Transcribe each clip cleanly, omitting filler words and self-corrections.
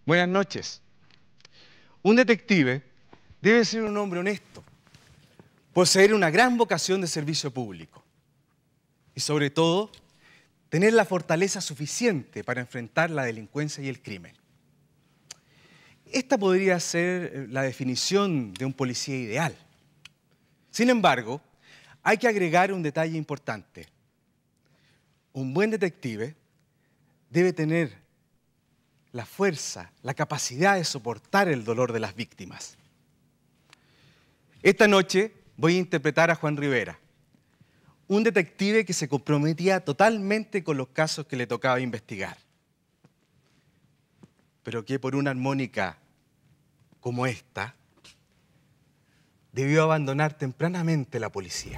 Buenas noches. Un detective debe ser un hombre honesto, poseer una gran vocación de servicio público y, sobre todo, tener la fortaleza suficiente para enfrentar la delincuencia y el crimen. Esta podría ser la definición de un policía ideal. Sin embargo, hay que agregar un detalle importante. Un buen detective debe tener la fuerza, la capacidad de soportar el dolor de las víctimas. Esta noche voy a interpretar a Juan Rivera, un detective que se comprometía totalmente con los casos que le tocaba investigar, pero que por una armónica como esta debió abandonar tempranamente la policía.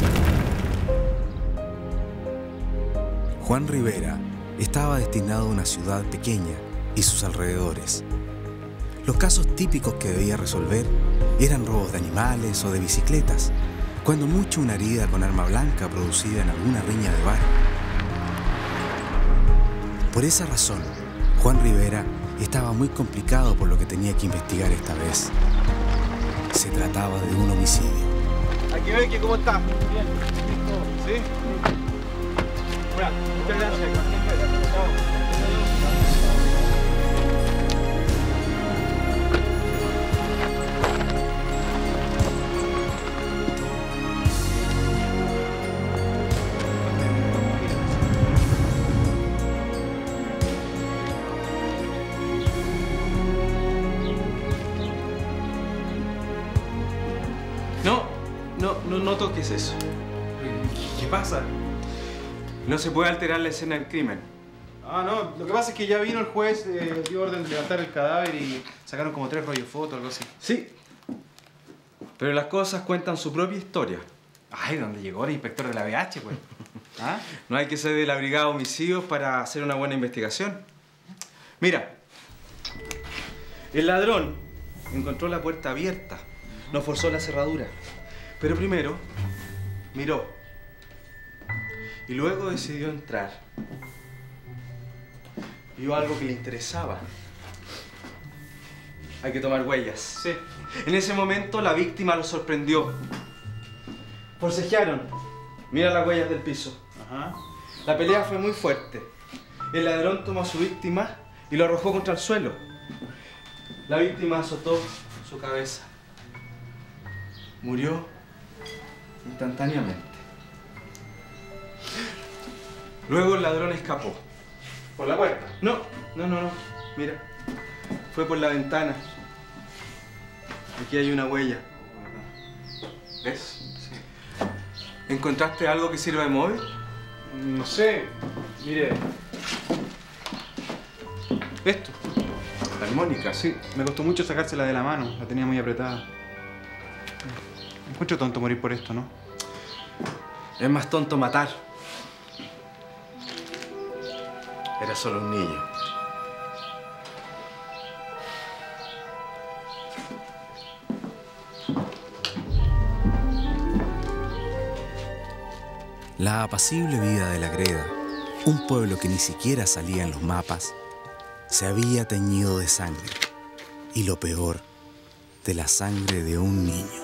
Juan Rivera estaba destinado a una ciudad pequeña y sus alrededores. Los casos típicos que debía resolver eran robos de animales o de bicicletas, cuando mucho una herida con arma blanca producida en alguna riña de bar. Por esa razón, Juan Rivera estaba muy complicado por lo que tenía que investigar esta vez. Se trataba de un homicidio. Aquí ve que cómo está. Bien. ¿Sí? Bueno, muchas gracias. No toques eso. ¿Qué pasa? No se puede alterar la escena del crimen. Ah, no. Lo que pasa es que ya vino el juez, dio orden de levantar el cadáver y sacaron como 3 rollos fotos, algo así. Sí. Pero las cosas cuentan su propia historia. Ay, ¿dónde llegó el inspector de la BH, pues? ¿Ah? No hay que ser de la brigada de homicidios para hacer una buena investigación. Mira, el ladrón encontró la puerta abierta, no forzó la cerradura. Pero primero miró y luego decidió entrar. Vio algo que le interesaba. Hay que tomar huellas. Sí. En ese momento la víctima lo sorprendió. Forcejearon. Mira las huellas del piso. Ajá. La pelea fue muy fuerte. El ladrón tomó a su víctima y lo arrojó contra el suelo. La víctima azotó su cabeza. Murió instantáneamente. Luego el ladrón escapó. ¿Por la puerta? No. Mira, fue por la ventana. Aquí hay una huella. ¿Ves? Sí. ¿Encontraste algo que sirva de móvil? No sé. Mire. Esto. La armónica, sí. Me costó mucho sacársela de la mano. La tenía muy apretada. Me encuentro tonto morir por esto, ¿no? Es más tonto matar. Era solo un niño. La apacible vida de La Greda, un pueblo que ni siquiera salía en los mapas, se había teñido de sangre. Y lo peor, de la sangre de un niño.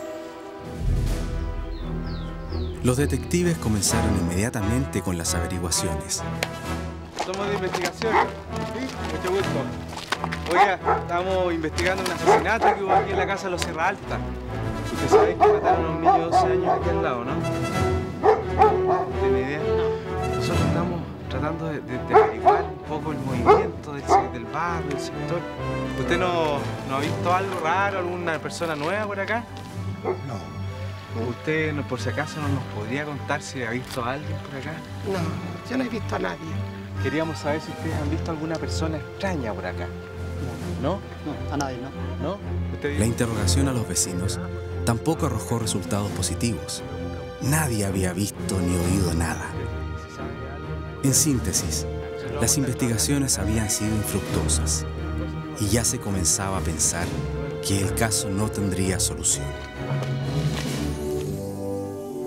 Los detectives comenzaron inmediatamente con las averiguaciones. Somos de investigación. Sí, mucho gusto. Oiga, estamos investigando un asesinato que hubo aquí en la casa de los Sierra Alta. Usted sabe que mataron a un niño de 12 años aquí al lado, ¿no? ¿No tiene idea? Nosotros estamos tratando de averiguar un poco el movimiento del barrio, del sector. ¿Usted no ha visto algo raro, alguna persona nueva por acá? No. ¿Usted, por si acaso, no nos podría contar si ha visto a alguien por acá? No, yo no he visto a nadie. Queríamos saber si ustedes han visto alguna persona extraña por acá. ¿No? No, a nadie, no. ¿No? ¿Usted... La interrogación a los vecinos tampoco arrojó resultados positivos. Nadie había visto ni oído nada. En síntesis, las investigaciones habían sido infructuosas y ya se comenzaba a pensar que el caso no tendría solución.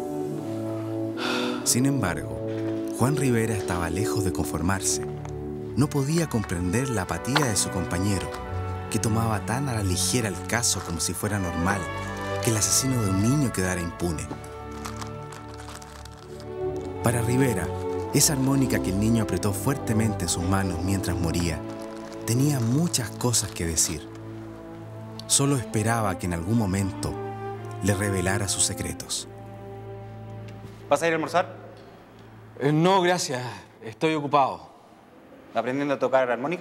Sin embargo, Juan Rivera estaba lejos de conformarse. no podía comprender la apatía de su compañero, que tomaba tan a la ligera el caso como si fuera normal que el asesino de un niño quedara impune. Para Rivera, esa armónica que el niño apretó fuertemente en sus manos mientras moría tenía muchas cosas que decir. Solo esperaba que en algún momento le revelara sus secretos. ¿Vas a ir a almorzar? No, gracias. Estoy ocupado. ¿Aprendiendo a tocar armónica?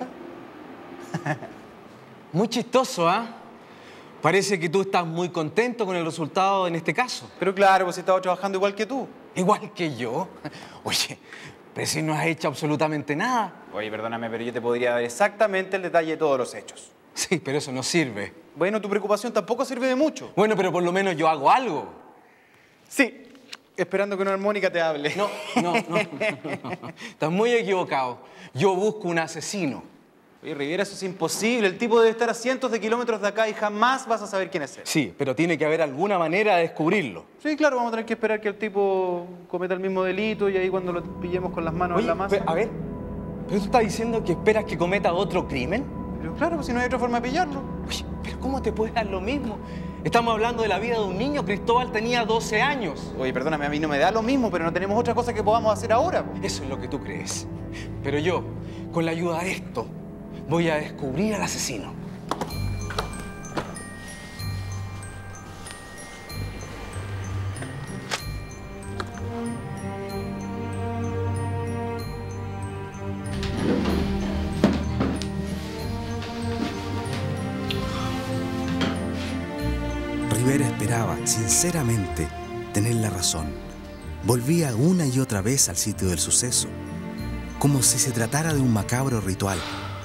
Muy chistoso, ¿ah? Parece que tú estás muy contento con el resultado en este caso. Pero claro, pues he estado trabajando igual que tú. Igual que yo. Oye, pero si no has hecho absolutamente nada. Oye, perdóname, pero yo te podría dar exactamente el detalle de todos los hechos. Sí, pero eso no sirve. Bueno, tu preocupación tampoco sirve de mucho. Bueno, pero por lo menos yo hago algo. Sí, esperando que una armónica te hable. No. Estás muy equivocado. Yo busco un asesino. Oye, Rivera, eso es imposible. El tipo debe estar a cientos de kilómetros de acá y jamás vas a saber quién es él. Sí, pero tiene que haber alguna manera de descubrirlo. Sí, claro, vamos a tener que esperar que el tipo cometa el mismo delito y ahí cuando lo pillemos con las manos en la masa... A ver, ¿pero tú estás diciendo que esperas que cometa otro crimen? Pero claro, pues si no hay otra forma de pillarlo. Oye, pero ¿cómo te puede dar lo mismo? Estamos hablando de la vida de un niño. Cristóbal tenía 12 años. Oye, perdóname, a mí no me da lo mismo, pero no tenemos otra cosa que podamos hacer ahora. Eso es lo que tú crees. Pero yo, con la ayuda de esto, voy a descubrir al asesino. Rivera esperaba, sinceramente, tener la razón. Volvía una y otra vez al sitio del suceso, como si se tratara de un macabro ritual.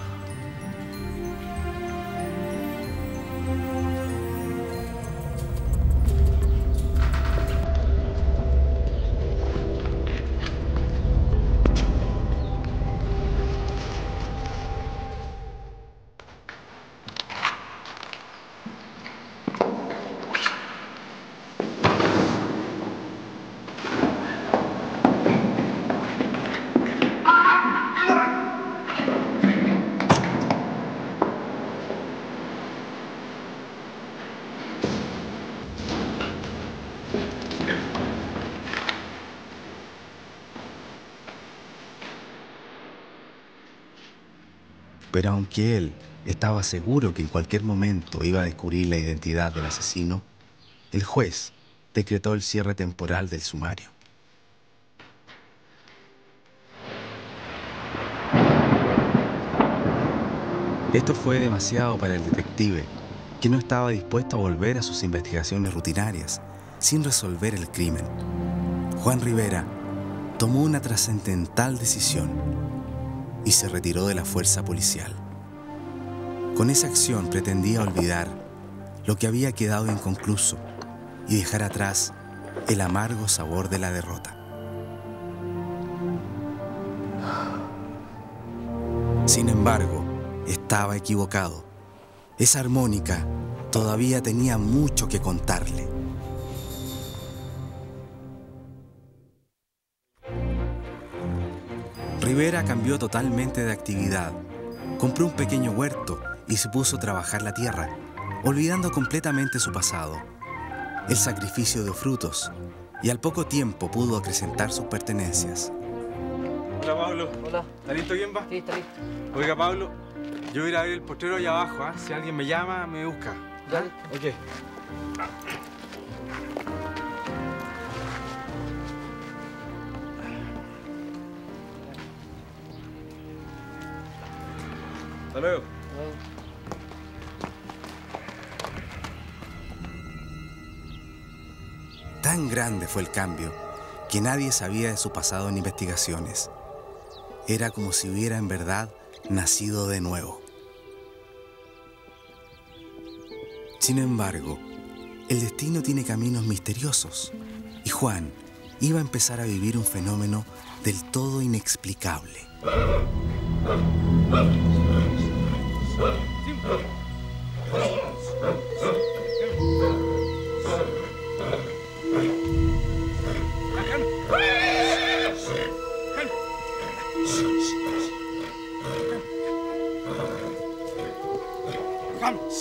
Pero aunque él estaba seguro que en cualquier momento iba a descubrir la identidad del asesino, el juez decretó el cierre temporal del sumario. Esto fue demasiado para el detective, que no estaba dispuesto a volver a sus investigaciones rutinarias sin resolver el crimen. Juan Rivera tomó una trascendental decisión y se retiró de la fuerza policial. Con esa acción pretendía olvidar lo que había quedado inconcluso y dejar atrás el amargo sabor de la derrota. Sin embargo, estaba equivocado. Esa armónica todavía tenía mucho que contarle. Rivera cambió totalmente de actividad. Compró un pequeño huerto y se puso a trabajar la tierra, olvidando completamente su pasado, el sacrificio de frutos, y al poco tiempo pudo acrecentar sus pertenencias. Hola, Pablo. Hola. ¿Está listo quién va? Sí, está listo. Oiga, Pablo, yo voy a ir a ver el potrero allá abajo, ¿ah? Si alguien me llama, me busca. Dale. Ok. Hasta luego. Tan grande fue el cambio que nadie sabía de su pasado en investigaciones. Era como si hubiera en verdad nacido de nuevo. Sin embargo, el destino tiene caminos misteriosos y Juan iba a empezar a vivir un fenómeno del todo inexplicable.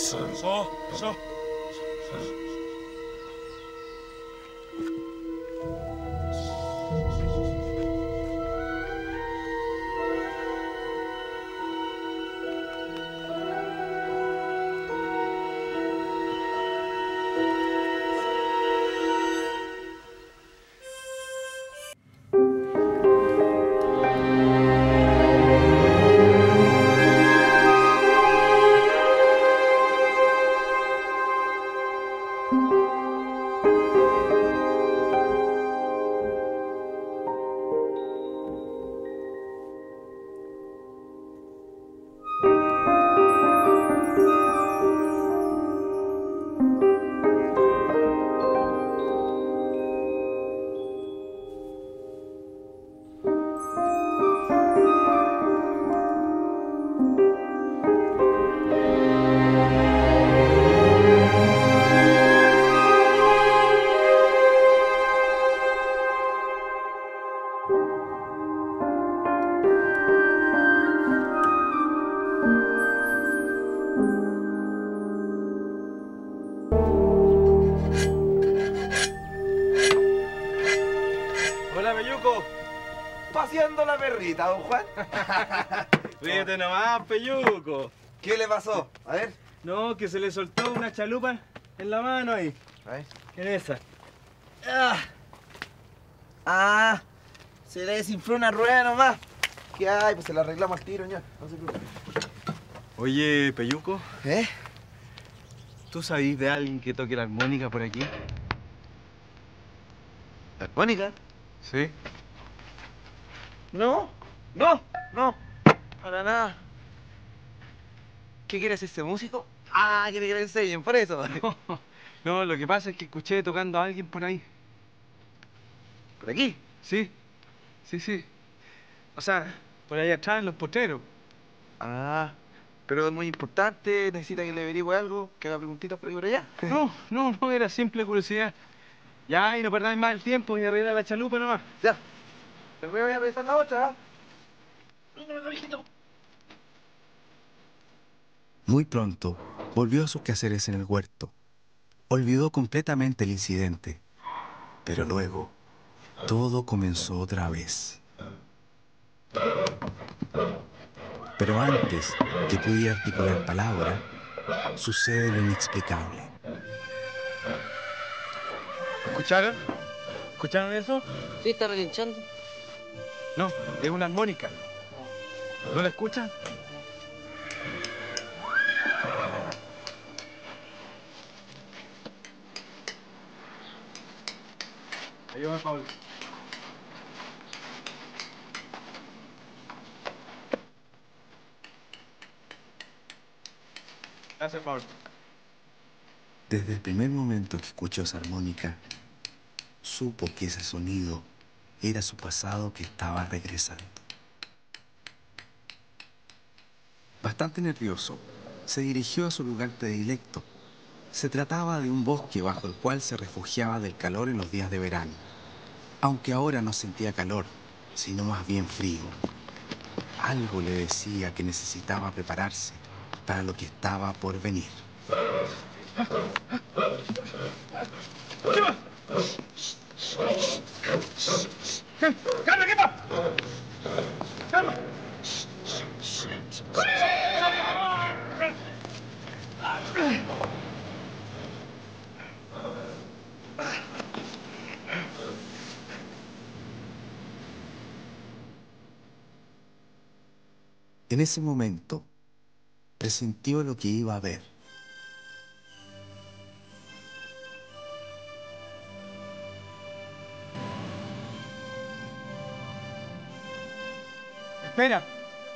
Hola, Peyuco. Paseando la perrita, don Juan. Ríete nomás, Peyuco. ¿Qué le pasó? A ver. No, que se le soltó una chalupa en la mano ahí. A ver. ¿Quién es esa? Se le desinfló una rueda nomás. ¿Qué hay? Pues se la arreglamos al tiro, ya. No se preocupe. Oye, Peyuco, ¿Eh? ¿tú sabís de alguien que toque la armónica por aquí? ¿La armónica? Sí. No, para nada. ¿Qué quiere hacer ese músico? Quiere que le enseñen, por eso. No, lo que pasa es que escuché tocando a alguien por ahí. ¿Por aquí? Sí, sí. O sea, por ahí atrás en los potreros. Pero es muy importante, necesita que le averigüe algo, que haga preguntitas por ahí por allá. No, era simple curiosidad. Ya, y no perdáis más el tiempo y arreglar la chalupa nomás. Ya. Después voy a pensar la otra. Muy pronto, volvió a sus quehaceres en el huerto. Olvidó completamente el incidente. Pero luego, todo comenzó otra vez. Pero antes que pudiera articular palabra, sucede lo inexplicable. ¿Escucharon? ¿Escucharon eso? Sí, está relinchando. No, es una armónica. ¿No la escuchan? Ayúdame, Pablo. Gracias, Pablo. Desde el primer momento que escuchó esa armónica, supo que ese sonido era su pasado que estaba regresando. Bastante nervioso, se dirigió a su lugar predilecto. Se trataba de un bosque bajo el cual se refugiaba del calor en los días de verano. Aunque ahora no sentía calor, sino más bien frío. Algo le decía que necesitaba prepararse para lo que estaba por venir. ¡Calma, qué va! ¡Calma! En ese momento, presintió lo que iba a ver. Espera.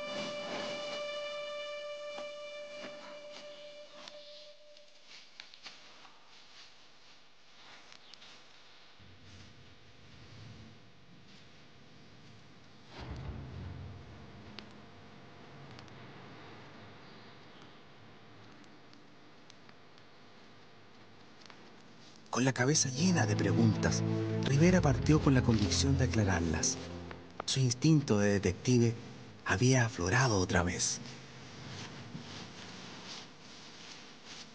Con la cabeza llena de preguntas, Rivera partió con la convicción de aclararlas. Su instinto de detective había aflorado otra vez.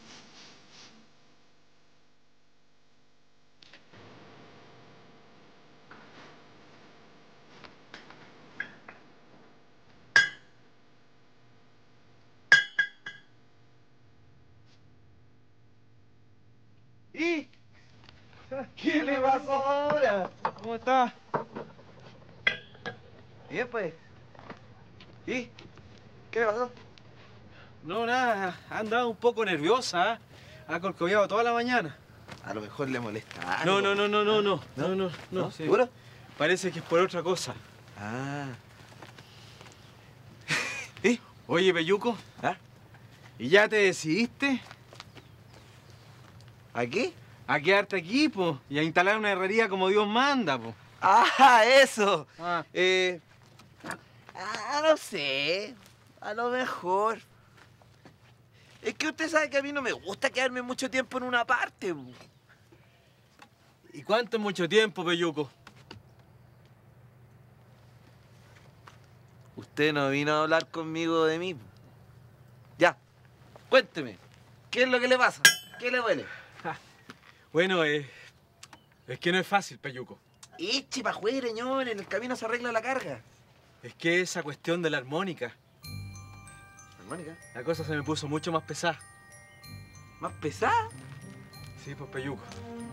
¿Y? ¿Qué le pasó ahora? ¿Cómo estás? Bien, pues. ¿Y? ¿Qué le pasó? No, nada, ha andado un poco nerviosa, ¿eh? Ha corcoviado toda la mañana. A lo mejor le molesta No, algo. no. Sí. ¿Seguro? Parece que es por otra cosa. Ah. Oye, Peyuco, ¿Ah? ¿y ya te decidiste ¿A qué? a quedarte aquí, po? Y a instalar una herrería como Dios manda, po. ¡Ah, eso! Ah. No sé. A lo mejor. Es que usted sabe que a mí no me gusta quedarme mucho tiempo en una parte. ¿Y cuánto es mucho tiempo, Peyuco? Usted no vino a hablar conmigo de mí. Ya, cuénteme. ¿Qué es lo que le pasa? ¿Qué le duele? Bueno, es que no es fácil, Peyuco. Eche pa' afuera, señor. En el camino se arregla la carga. Es que esa cuestión de la armónica, ¿Armónica? la cosa se me puso mucho más pesada. ¿Más pesada? Sí, pues, Peyuco.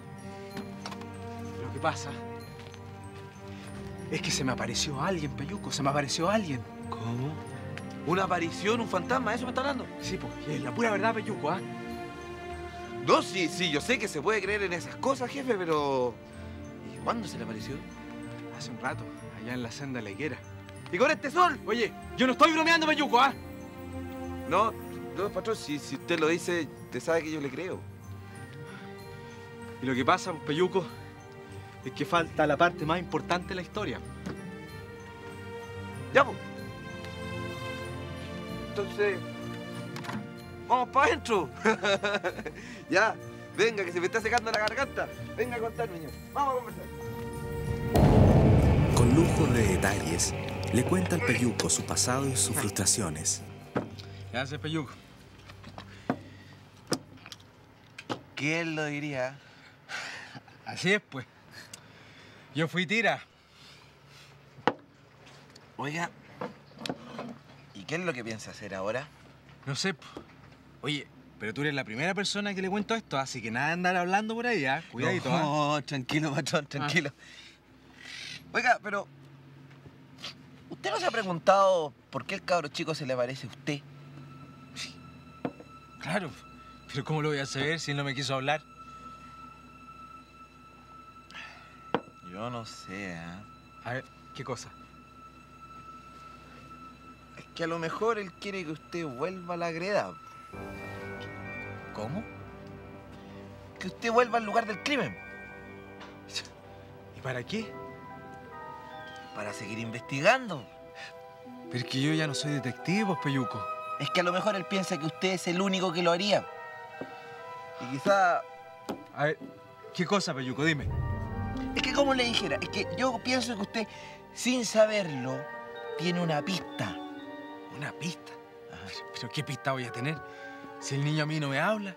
Lo que pasa es que se me apareció alguien, Peyuco. Se me apareció alguien. ¿Cómo? ¿Una aparición, un fantasma? ¿Eso me está hablando? Sí, pues, y es la pura verdad, Peyuco, ¿ah? No, sí, yo sé que se puede creer en esas cosas, jefe, pero... ¿Y cuándo se le apareció? Hace un rato, allá en la senda de la higuera. ¡Y con este sol! Oye, yo no estoy bromeando, Peyuco, ¿ah? No, patrón, si usted lo dice, usted sabe que yo le creo. Y lo que pasa, pues, Peyuco, es que falta la parte más importante de la historia. Ya, pues. Entonces... ¡vamos para adentro! Ya, venga, que se me está secando la garganta. Venga a contarme, niño. Vamos a conversar. Con lujo de detalles, le cuenta al Peyuco su pasado y sus frustraciones. ¿Qué haces, Peyuco? ¿Quién lo diría? Así es, pues. Yo fui tira. Oiga, ¿y qué es lo que piensa hacer ahora? No sé, pues. Oye, pero tú eres la primera persona que le cuento esto, así que nada de andar hablando por ahí, ¿ah? Cuidadito, ¿ah? No, tranquilo, patrón, tranquilo. Oiga, pero... ¿usted no se ha preguntado por qué el cabro chico se le parece a usted? Claro, pero ¿cómo lo voy a saber si él no me quiso hablar? Yo no sé, ¿eh? A ver, ¿qué cosa? Es que a lo mejor él quiere que usted vuelva a la greda. ¿Cómo? Que usted vuelva al lugar del crimen. ¿Y para qué? Para seguir investigando. Pero es que yo ya no soy detective, pues, Peyuco. Es que a lo mejor él piensa que usted es el único que lo haría. Y quizá... A ver, ¿qué cosa, Peyuco? Dime. Es que como le dijera, es que yo pienso que usted, sin saberlo, tiene una pista. ¿Una pista? ¿Pero qué pista voy a tener? Si el niño a mí no me habla.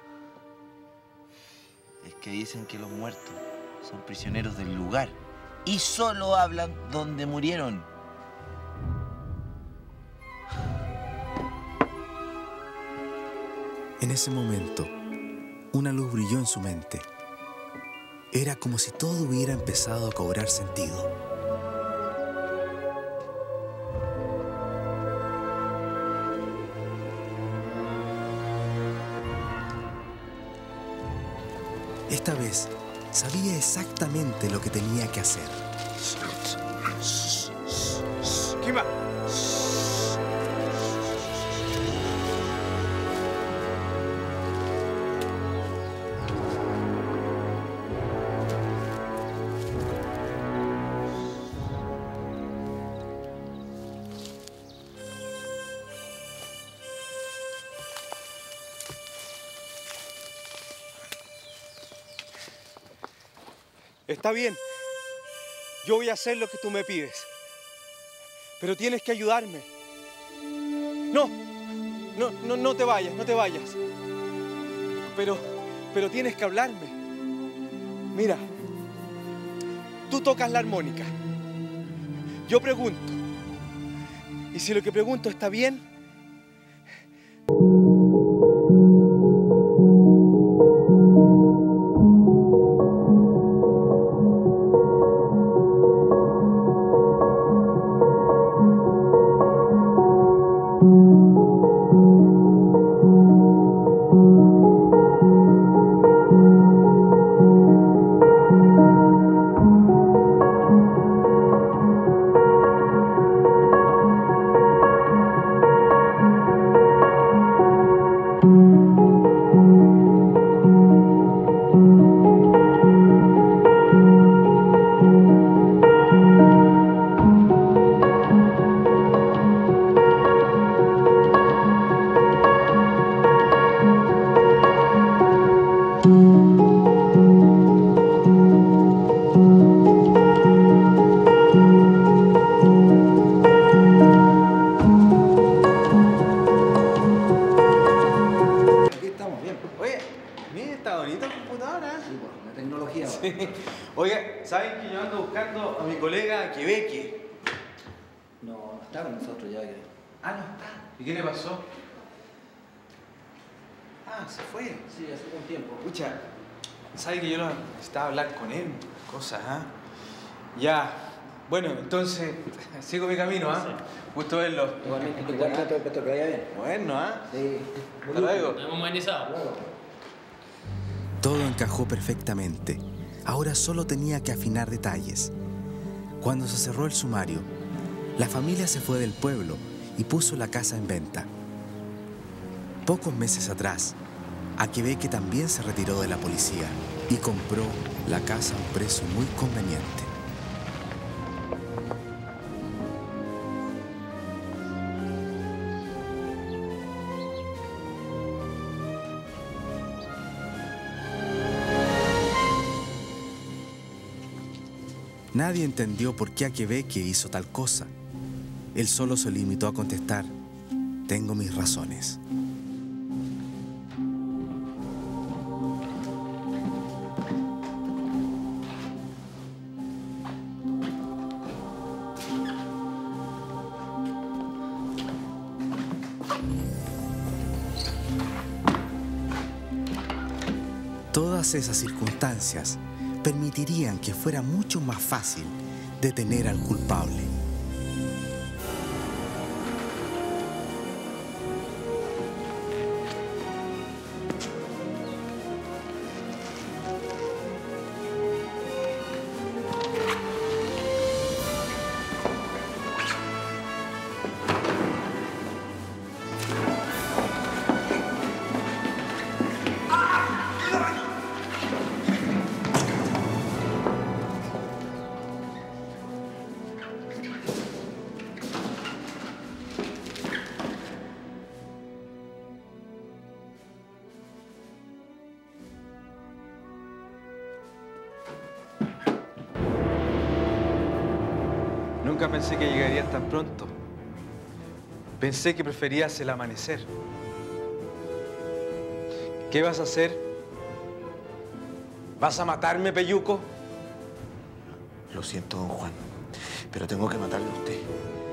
Es que dicen que los muertos son prisioneros del lugar y solo hablan donde murieron. En ese momento, una luz brilló en su mente. Era como si todo hubiera empezado a cobrar sentido. Esta vez, sabía exactamente lo que tenía que hacer. ¿Quién va? Está bien. Yo voy a hacer lo que tú me pides. Pero tienes que ayudarme. No te vayas, no te vayas. Pero tienes que hablarme. Mira, tú tocas la armónica. Yo pregunto. Y si lo que pregunto está bien, Mira, está bonito el computador, ¿eh? Sí, pues, la tecnología. Sí. Oiga, ¿saben que yo ando buscando a mi colega Quebeque? No, no está con nosotros ya. Que... Ah, no está. ¿Y qué le pasó? Ah, se fue. Sí, hace un tiempo. Escucha, ¿sabe que yo necesitaba hablar con él? Cosas, ¿ah? Ya. Bueno, entonces, sigo mi camino, ¿ah? Sí. Gusto verlo. Igualmente, que vaya bien. Bueno, ¿ah? Sí. Hasta luego. Nos hemos modernizado. Todo encajó perfectamente. Ahora solo tenía que afinar detalles. Cuando se cerró el sumario, la familia se fue del pueblo y puso la casa en venta. Pocos meses atrás, Quebeque también se retiró de la policía y compró la casa a un precio muy conveniente. Nadie entendió por qué Quebeque hizo tal cosa. Él solo se limitó a contestar: tengo mis razones. Todas esas circunstancias permitirían que fuera mucho más fácil detener al culpable. Nunca pensé que llegarías tan pronto. Pensé que preferías el amanecer. ¿Qué vas a hacer? ¿Vas a matarme, Peyuco? Lo siento, don Juan, pero tengo que matarlo a usted.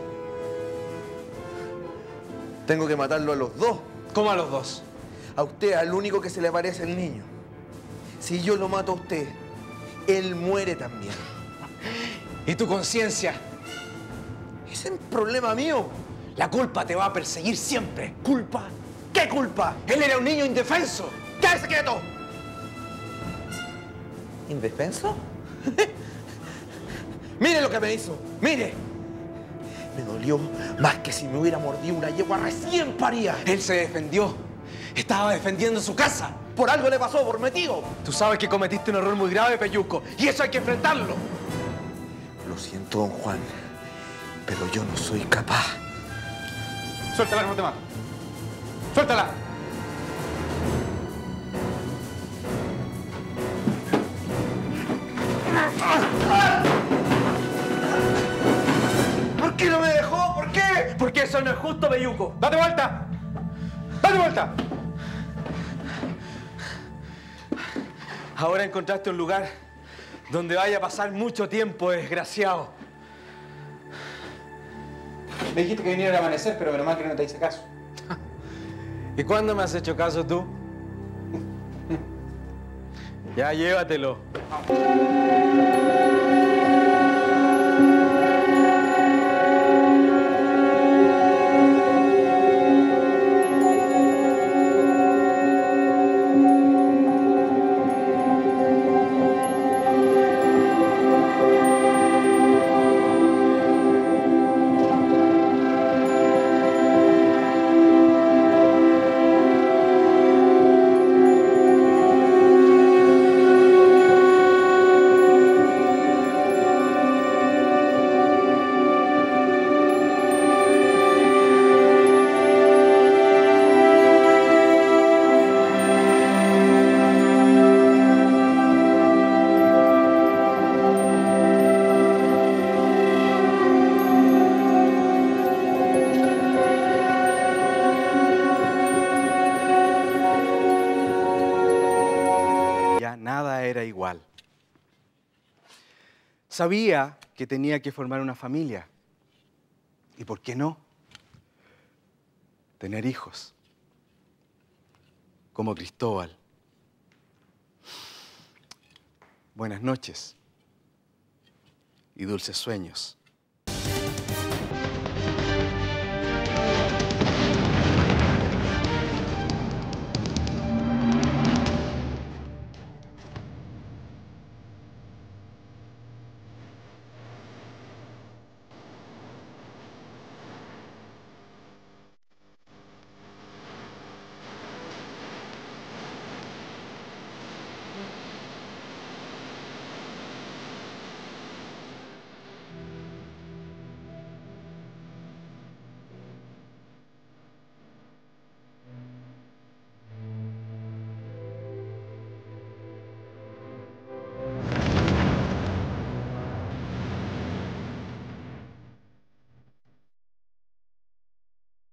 Tengo que matarlo a los dos. ¿Cómo a los dos? A usted, al único que se le parece el niño. Si yo lo mato a usted, él muere también. ¿Y tu conciencia? Ese es un problema mío. La culpa te va a perseguir siempre. ¿Culpa? ¿Qué culpa? Él era un niño indefenso. ¡Quédese quieto! ¿Indefenso? Mire lo que me hizo. Mire. Me dolió más que si me hubiera mordido una yegua recién parida. Él se defendió. Estaba defendiendo su casa. Por algo le pasó, por metido. Tú sabes que cometiste un error muy grave, Peyuco, y eso hay que enfrentarlo. Lo siento, don Juan, pero yo no soy capaz. Suéltala, no te mato. Suéltala. ¿Por qué no me dejó? ¿Por qué? Porque eso no es justo, Peyuco. ¡Date vuelta! ¡Date vuelta! Ahora encontraste un lugar donde vaya a pasar mucho tiempo, desgraciado. Me dijiste que viniera al amanecer, pero menos mal que no te hice caso. ¿Y cuándo me has hecho caso tú? Ya, llévatelo. nada era igual. Sabía que tenía que formar una familia. ¿Y por qué no? Tener hijos. Como Cristóbal. Buenas noches y dulces sueños.